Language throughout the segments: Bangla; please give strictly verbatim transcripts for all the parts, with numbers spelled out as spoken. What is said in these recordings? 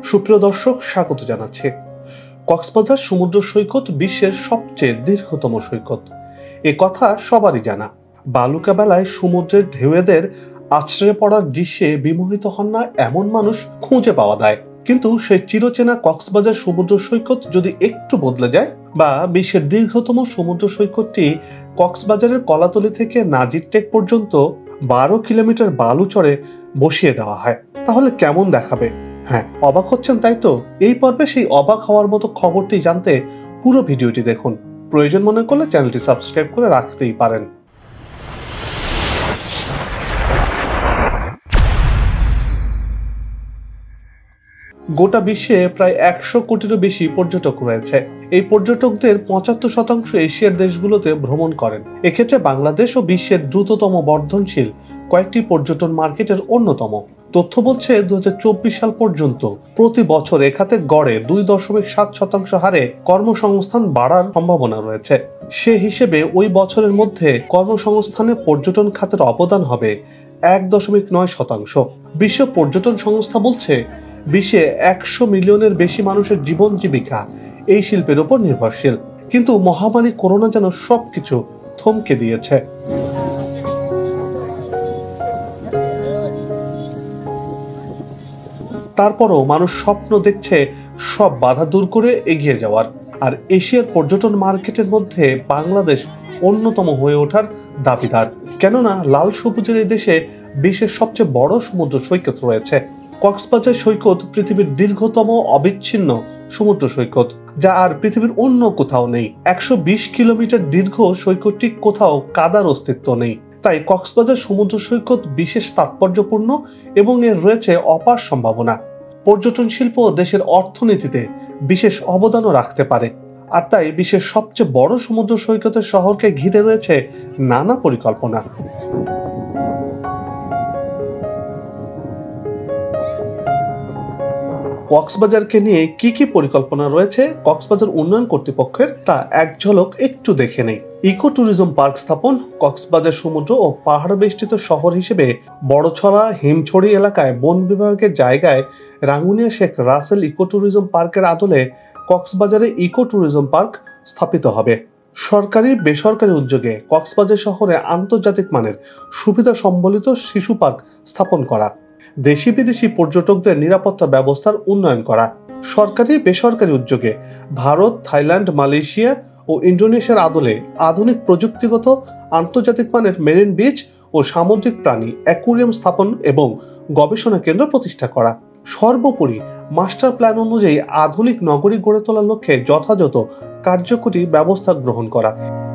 সুপ্রিয় দর্শক, স্বাগত জানাচ্ছি। কক্সবাজার সমুদ্র সৈকত বিশ্বের সবচেয়ে দীর্ঘতম সৈকত, এ কথা সবারই জানা। বালুকা বেলায় সমুদ্রের ঢেউয়েদের আছড়ে পড়ার দৃশ্যে বিমোহিত হন না এমন মানুষ খুঁজে পাওয়া যায়। কিন্তু সেই চিরচেনা কক্সবাজার সমুদ্র সৈকত যদি একটু বদলে যায়, বা বিশ্বের দীর্ঘতম সমুদ্র সৈকতটি কক্সবাজারের কলাতলি থেকে নাজির টেক পর্যন্ত বারো কিলোমিটার বালু চড়ে বসিয়ে দেওয়া হয়, তাহলে কেমন দেখাবে? হ্যাঁ, অবাক হচ্ছেন তাই তো? এই পর্বে সেই অবাক হওয়ার মতো খবরটি জানতে পুরো ভিডিওটি দেখুন। প্রয়োজন মনে করলে চ্যানেলটি সাবস্ক্রাইব করে রাখতেই পারেন। গোটা বিশ্বে প্রায় একশো কোটিরও বেশি পর্যটক রয়েছে। এই পর্যটকদের পঁচাত্তর শতাংশ এশিয়ার দেশগুলোতে ভ্রমণ করেন। এক্ষেত্রে বাংলাদেশ ও বিশ্বের দ্রুততম বর্ধনশীল কয়েকটি পর্যটন মার্কেটের অন্যতম। তথ্য বলছে দু হাজার চব্বিশ সাল পর্যন্ত প্রতি বছর এ খাতে গড়ে দুই দশমিক সাত শতাংশ হারে কর্মসংস্থান বাড়ার সম্ভাবনা রয়েছে। সে হিসেবে ওই বছরের মধ্যে কর্মসংস্থানে পর্যটন খাতের অবদান হবে এক দশমিক নয় শতাংশ। বিশ্ব পর্যটন সংস্থা বলছে বিশ্বে একশো মিলিয়নের বেশি মানুষের জীবন জীবিকা এই শিল্পের উপর নির্ভরশীল। কিন্তু মহামারী করোনা যেন সবকিছু থমকে দিয়েছে। তারপরও মানুষ স্বপ্ন দেখছে সব বাধা দূর করে এগিয়ে যাওয়ার। আর এশিয়ার পর্যটন মার্কেটের মধ্যে বাংলাদেশ অন্যতম হয়ে ওঠার দাবিদার। কেননা লাল সবুজের এই দেশে বিশ্বের সবচেয়ে বড় সমুদ্র সৈকত রয়েছে। কক্সবাজার সৈকত পৃথিবীর দীর্ঘতম অবিচ্ছিন্ন সমুদ্র সৈকত, যা আর পৃথিবীর অন্য কোথাও নেই। একশো বিশ কিলোমিটার দীর্ঘ সৈকতটি কোথাও কাদার অস্তিত্ব নেই। তাই কক্সবাজার সমুদ্র সৈকত বিশেষ তাৎপর্যপূর্ণ এবং এর রয়েছে অপার সম্ভাবনা। পর্যটন শিল্প দেশের অর্থনীতিতে বিশেষ অবদানও রাখতে পারে। আর তাই বিশ্বের সবচেয়ে বড় সমুদ্র সৈকতের শহরকে ঘিরে রয়েছে নানা পরিকল্পনা। কক্সবাজারকে নিয়ে কি কি পরিকল্পনা রয়েছে কক্সবাজার উন্নয়ন কর্তৃপক্ষের, তা এক ঝলক একটু দেখে নেই। ইকো ট্যুরিজম পার্ক স্থাপন। কক্সবাজার সমুদ্র ও পাহাড় বেষ্টিত শহর হিসেবে বড়ছড়া হিমছড়ি এলাকায় বন বিভাগের জায়গায় রাঙ্গুনিয়া শেখ রাসেল ইকো ট্যুরিজম পার্কের আদলে কক্সবাজারে ইকো ট্যুরিজম পার্ক স্থাপিত হবে। সরকারি বেসরকারি উদ্যোগে কক্সবাজার শহরে আন্তর্জাতিক মানের সুবিধা সম্বলিত শিশু পার্ক স্থাপন করা, দেশি বিদেশি পর্যটকদের নিরাপত্তা ব্যবস্থার উন্নয়ন করা। সরকারি বেসরকারি উদ্যোগে ভারত, থাইল্যান্ড, মালয়েশিয়া ও ইন্দোনেশিয়ার আদলে আধুনিক প্রযুক্তিগত আন্তর্জাতিক মানের মেরিন বিচ ও সামুদ্রিক প্রাণী অ্যাকুরিয়াম স্থাপন এবং গবেষণা কেন্দ্র প্রতিষ্ঠা করা। সর্বোপরি মাস্টার প্ল্যান অনুযায়ী আধুনিক নগরী গড়ে তোলার লক্ষ্যে যথাযথ কার্যকরী ব্যবস্থা গ্রহণ করা।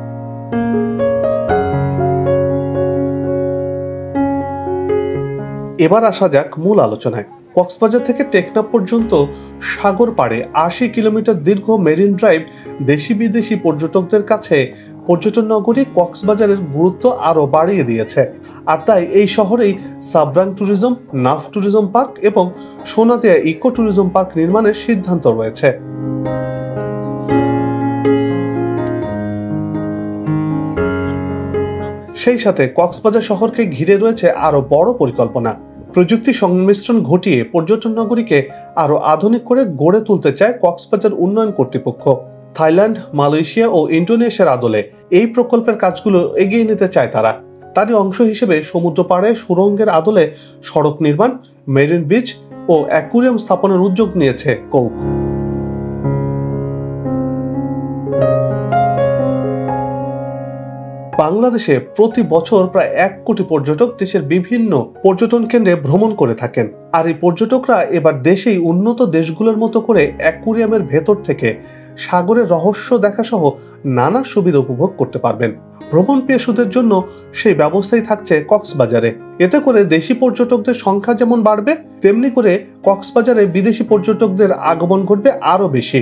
এবার আসা যাক মূল আলোচনায়। কক্সবাজার থেকে টেকনাফ পর্যন্ত সাগর পাড়ে আশি কিলোমিটার দীর্ঘ মেরিন ড্রাইভ দেশি বিদেশি পর্যটকদের কাছে পর্যটন নগরী কক্সবাজারের গুরুত্ব আরো বাড়িয়ে দিয়েছে। আর তাই এই শহরেই Sabrang tourism, Naf tourism park এবং সোনাদিয়া ইকো ট্যুরিজম পার্ক নির্মাণের সিদ্ধান্ত রয়েছে। সেই সাথে কক্সবাজার শহরকে ঘিরে রয়েছে আরো বড় পরিকল্পনা। প্রযুক্তি সংমিশ্রণ ঘটিয়ে পর্যটন নগরীকে আরো আধুনিক করে গড়ে তুলতে চায় কক্সবাজার উন্নয়ন কর্তৃপক্ষ। থাইল্যান্ড, মালয়েশিয়া ও ইন্দোনেশিয়ার আদলে এই প্রকল্পের কাজগুলো এগিয়ে নিতে চায় তারা। তারই অংশ হিসেবে সমুদ্র পাড়ে সুড়ঙ্গের আদলে সড়ক নির্মাণ, মেরিন বিচ ও অ্যাকুরিয়াম স্থাপনের উদ্যোগ নিয়েছে কৌক। বাংলাদেশে প্রতি বছর প্রায় এক কোটি পর্যটক দেশের বিভিন্ন পর্যটন কেন্দ্রে ভ্রমণ করে থাকেন। আর এই পর্যটকরা এবার দেশেই উন্নত দেশগুলোর মতো করে অ্যাকুরিয়ামের ভেতর থেকে সাগরের রহস্য দেখা সহ নানা সুবিধা উপভোগ করতে পারবেন। ভ্রমণ পিয়াসুদের জন্য সেই ব্যবস্থাই থাকছে কক্সবাজারে। এতে করে দেশি পর্যটকদের সংখ্যা যেমন বাড়বে, তেমনি করে কক্সবাজারে বিদেশি পর্যটকদের আগমন ঘটবে আরো বেশি।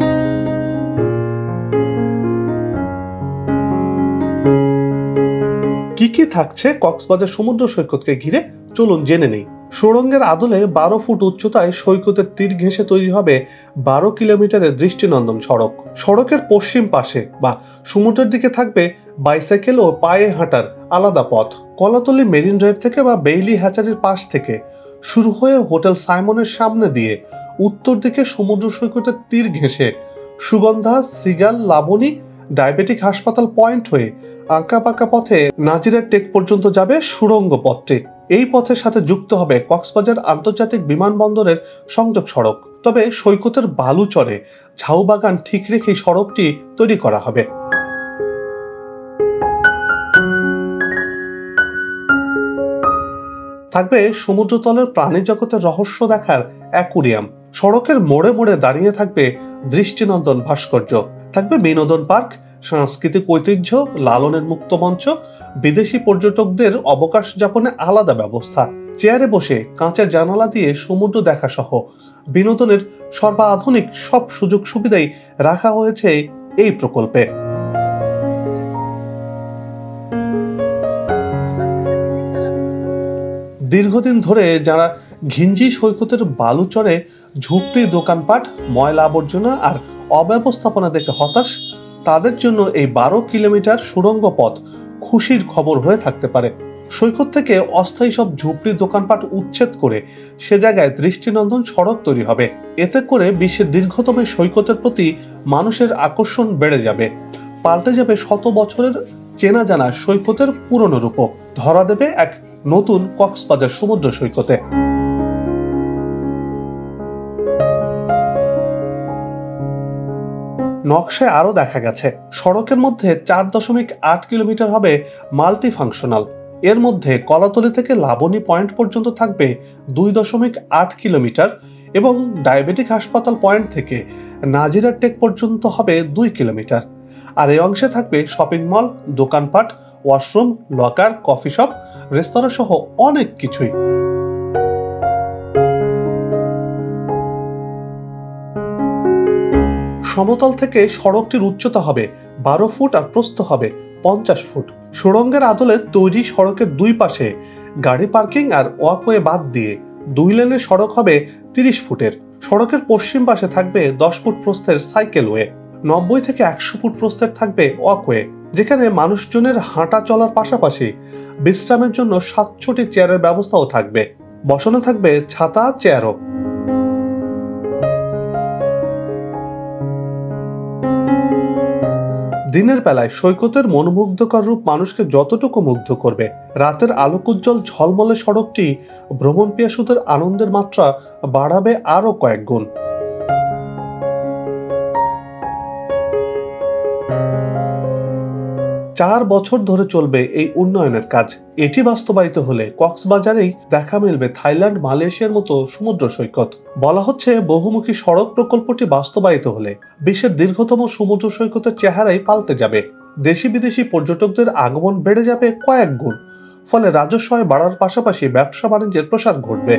কি কি থাকছে কক্সবাজার সমুদ্র সৈকতকে ঘিরে, চলুন জেনে নেই। সুড়ঙ্গের আদলে বারো ফুট উচ্চতায় সৈকতের তীর ঘেঁষে তৈরি হবে বারো কিলোমিটারের দৃষ্টিনন্দন সড়ক। সড়কের পশ্চিম পাশে বা সমুদ্রের দিকে থাকবে বাইসাইকেল ও পায়ে হাঁটার আলাদা পথ। কলাতলী মেরিন ড্রাইভ থেকে বা বেইলি হ্যাচারির পাশ থেকে শুরু হয়ে হোটেল সাইমনের সামনে দিয়ে উত্তর দিকে সমুদ্র সৈকতের তীর ঘেঁষে সুগন্ধা, সিগাল, লাবণী, ডায়াবেটিক হাসপাতাল পয়েন্ট হয়ে আঁকা বাঁকা পথে নাজিরার টেক পর্যন্ত যাবে সুড়ঙ্গ পথটি। এই পথের সাথে যুক্ত হবে কক্সবাজার আন্তর্জাতিক বিমানবন্দরের সংযোগ সড়ক। তবে সৈকতের বালুচরে ঝাউবাগান ঠিক রেখেই সড়কটি তৈরি করা হবে। থাকবে সমুদ্রতলের প্রাণী জগতের রহস্য দেখার অ্যাকুরিয়াম। সড়কের মোড়ে মোড়ে দাঁড়িয়ে থাকবে দৃষ্টিনন্দন ভাস্কর্য। থাকবে বিনোদন পার্ক, সাংস্কৃতিক ঐতিহ্য, লালনের মুক্ত মঞ্চ, বিদেশি পর্যটকদের অবকাশ যাপনে আলাদা ব্যবস্থা। চেয়ারে বসে কাঁচের জানালা দিয়ে সমুদ্র দেখা সহ বিনোদনের সর্বাধুনিক সব সুযোগ সুবিধাই রাখা হয়েছে এই প্রকল্পে। দীর্ঘদিন ধরে যারা ঘিঞ্জি সৈকতের বালুচরে ঝুপড়ি, দোকানপাট, ময়লা আবর্জনা আর অব্যবস্থাপনা দেখে হতাশ, তাদের জন্য এই বারো কিলোমিটার সুড়ঙ্গ পথ খুশির খবর হয়ে থাকতে পারে। সৈকত থেকে অস্থায়ী সব ঝুপড়ি, দোকানপাট উচ্ছেদ করে সে জায়গায় দৃষ্টিনন্দন সড়ক তৈরি হবে। এতে করে বিশ্বের দীর্ঘতম সৈকতের প্রতি মানুষের আকর্ষণ বেড়ে যাবে। পাল্টে যাবে শত বছরের চেনা জানা সৈকতের পুরনো রূপ। ধরা দেবে এক নতুন কক্সবাজার সমুদ্র সৈকতে। নকশায় আরো দেখা গেছে সড়কের মধ্যে চার দশমিক আট কিলোমিটার হবে মাল্টি ফাংশনাল। এর মধ্যে কলাতলী থেকে লাবণী পয়েন্ট পর্যন্ত থাকবে দুই দশমিক আট কিলোমিটার এবং ডায়াবেটিক হাসপাতাল পয়েন্ট থেকে নাজিরার টেক পর্যন্ত হবে দুই কিলোমিটার। আর এই অংশে থাকবে শপিং মল, দোকানপাট, ওয়াশরুম, লকার, কফি শপ, রেস্তোরাঁ সহ অনেক কিছুই। সমতল থেকে সড়কটির উচ্চতা হবে বারো ফুট আর প্রস্থ হবে পঞ্চাশ ফুট। সুড়ঙ্গের আদলে তৈরি সড়কের দুই পাশে গাড়ি পার্কিং আর ওয়াকওয়ে বাদ দিয়ে দুই লেনের সড়ক হবে তিরিশ ফুটের। সড়কের পশ্চিম পাশে থাকবে দশ ফুট প্রস্থের সাইকেলওয়ে। নব্বই থেকে একশো ফুট প্রস্থের থাকবে ওয়াকওয়ে, যেখানে মানুষজনের হাঁটা চলার পাশাপাশি বিশ্রামের জন্য সাতশোটি চেয়ারের ব্যবস্থাও থাকবে। বসানো থাকবে ছাতা, চেয়ারও। দিনের বেলায় সৈকতের মনোমুগ্ধকর রূপ মানুষকে যতটুকু মুগ্ধ করবে, রাতের আলোকোজ্জ্বল ঝলমলে সড়কটি ভ্রমণ পিয়াসুদের আনন্দের মাত্রা বাড়াবে আরো কয়েক গুণ। চার বছর ধরে চলবে এই উন্নয়নের কাজ। এটি বাস্তবায়িত হলে কক্সবাজারেই দেখা মিলবে থাইল্যান্ড, মালয়েশিয়ার মতো সমুদ্র সৈকত। বলা হচ্ছে বহুমুখী সড়ক প্রকল্পটি বাস্তবায়িত হলে বিশ্বের দীর্ঘতম সমুদ্র সৈকতের চেহারাই পাল্টে যাবে। দেশি বিদেশি পর্যটকদের আগমন বেড়ে যাবে কয়েক গুণ। ফলে রাজস্ব আয় বাড়ার পাশাপাশি ব্যবসা বাণিজ্যের প্রসার ঘটবে।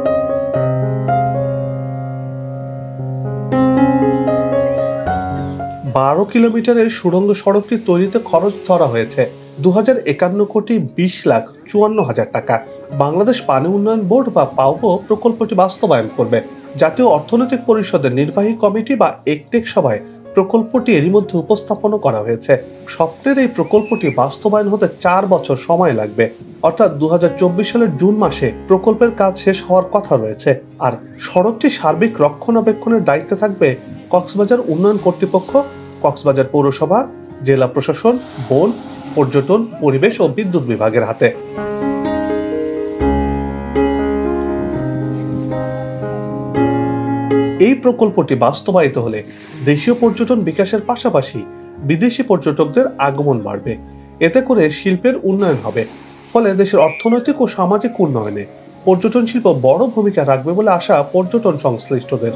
বারো কিলোমিটারের সুড়ঙ্গ সড়কটি তৈরিতে খরচ ধরা হয়েছে দু হাজার একান্ন কোটি বিশ লাখ চুয়ান্ন হাজার টাকা। বাংলাদেশ পানি উন্নয়ন বোর্ড বা পাউবো প্রকল্পটি বাস্তবায়ন করবে। জাতীয় অর্থনৈতিক পরিষদের নির্বাহী কমিটি বা একটেক সভায় প্রকল্পটি এরই মধ্যে উপস্থাপন করা হয়েছে। স্বপ্নের এই প্রকল্পটি বাস্তবায়ন হতে চার বছর সময় লাগবে, অর্থাৎ দু হাজার চব্বিশ সালের জুন মাসে প্রকল্পের কাজ শেষ হওয়ার কথা রয়েছে। আর সড়কটি সার্বিক রক্ষণাবেক্ষণের দায়িত্বে থাকবে কক্সবাজার উন্নয়ন কর্তৃপক্ষ, কক্সবাজার পৌরসভা, জেলা প্রশাসন, বন, পর্যটন, পরিবেশ ও বিদ্যুৎ বিভাগের হাতে। এই প্রকল্পটি বাস্তবায়িত হলে দেশীয় পর্যটন বিকাশের পাশাপাশি বিদেশি পর্যটকদের আগমন বাড়বে। এতে করে শিল্পের উন্নয়ন হবে। ফলে দেশের অর্থনৈতিক ও সামাজিক উন্নয়নে পর্যটন শিল্প বড় ভূমিকা রাখবে বলে আশা পর্যটন সংশ্লিষ্টদের।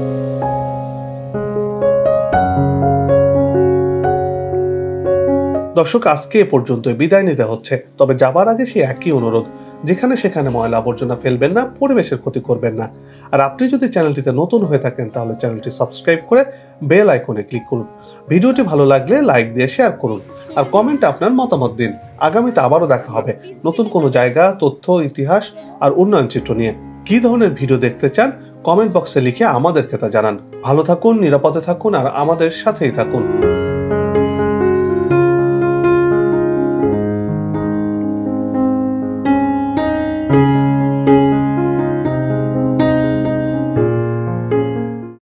দর্শক, আজকে এ পর্যন্ত বিদায় নিতে হচ্ছে। তবে যাবার আগে সেই একই অনুরোধ, যেখানে সেখানে ময়লা আবর্জনা ফেলবেন না, পরিবেশের ক্ষতি করবেন না। আর আপনি যদি চ্যানেলটিতে নতুন হয়ে থাকেন তাহলে চ্যানেলটি সাবস্ক্রাইব করে বেল আইকনে ক্লিক করুন। ভিডিওটি ভালো লাগলে লাইক দিয়ে শেয়ার করুন আর কমেন্টে আপনার মতামত দিন। আগামীতে আবারও দেখা হবে নতুন কোনো জায়গা, তথ্য, ইতিহাস আর উন্নয়ন চিত্র নিয়ে। কি ধরনের ভিডিও দেখতে চান কমেন্ট বক্সে লিখে আমাদেরকে তা জানান। ভালো থাকুন, নিরাপদে থাকুন আর আমাদের সাথেই থাকুন।